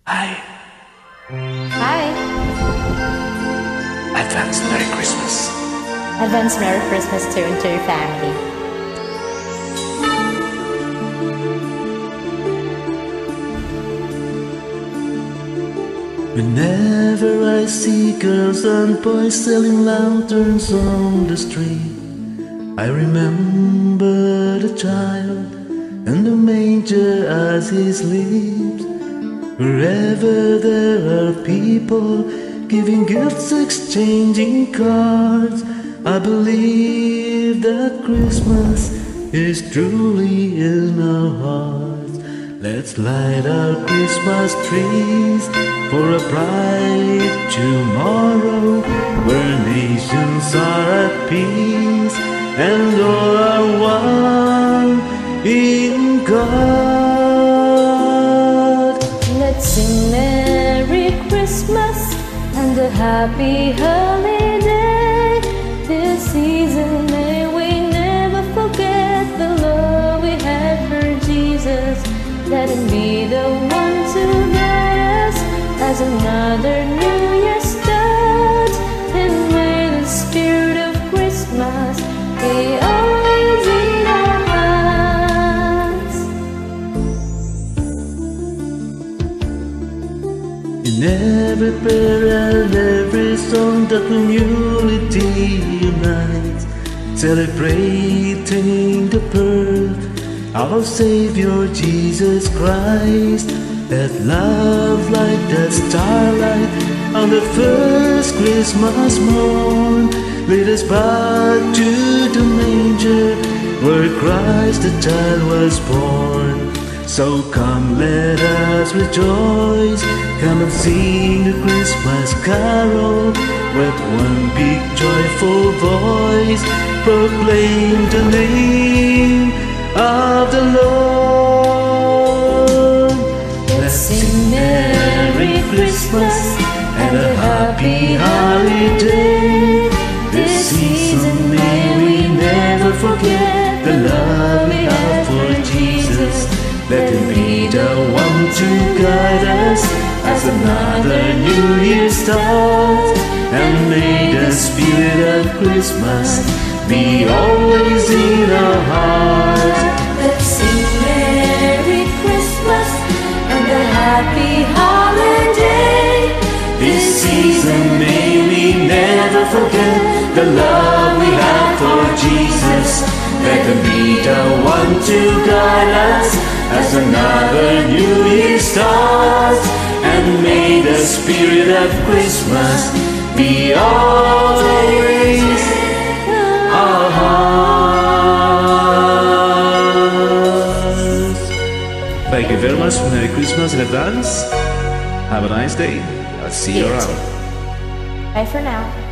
Hi. Hi. Advance Merry Christmas. Advance Merry Christmas to you and to your family. Whenever I see girls and boys selling lanterns on the street, I remember the child and the manger as he sleeps. Wherever there are people giving gifts, exchanging cards, I believe that Christmas is truly in our hearts. Let's light our Christmas trees for a bright tomorrow, where nations are at peace and all are one in God. Let's sing Merry Christmas and a happy holiday. This season may we never forget the love we had for Jesus. Let him be the one to guide us as another new year starts. And may the spirit of Christmas be always in our hearts. In every prayer and every song, the community unites, celebrating the birth of our Savior Jesus Christ. That love like that starlight on the first Christmas morn lead us back to the manger where Christ the child was born. So come, let us rejoice, come and sing the Christmas carol with one big joyful voice, proclaim the name of the Lord. Let's sing Merry Christmas and a happy holiday. This season may we never forget the love we have for Jesus. Let him be the one to guide us as another new year starts. And may the spirit of Christmas be always in our hearts. Let's sing Merry Christmas and a happy holiday. This season may we never forget the love we have for Jesus. Let him be the one to guide us as another new year starts. And may the spirit of Christmas be always our hearts. Thank you very much. Merry Christmas in advance. Have a nice day. I'll see you around. Bye for now.